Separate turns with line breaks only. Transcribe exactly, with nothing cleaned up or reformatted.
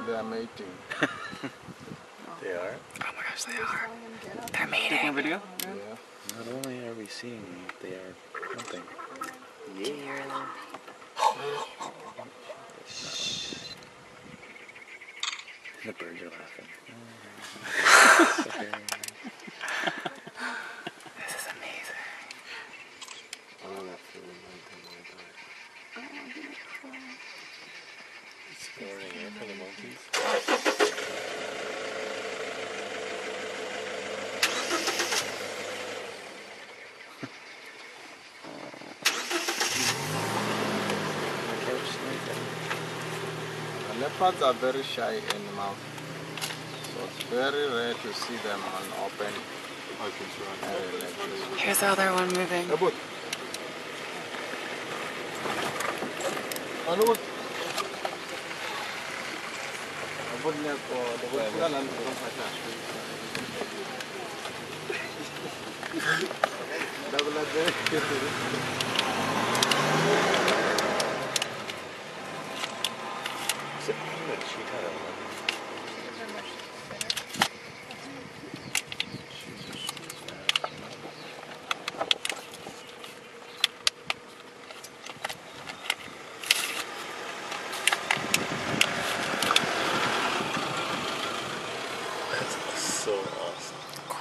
They are mating.
They are?
Oh my gosh, they are. They're mating.
Taking a video?
Yeah.
Not only are we seeing them, they are hunting.
Yeah.
The birds are laughing.
This is amazing.
I know that feeling. I
It's morning air for the monkeys.
Leopards are very shy animals, so it's very rare to see them on open area like this.
Here's the other one moving.
Abut. Abut. Abut niya po. Abut sila lang po sa siya. Double day.
So awesome.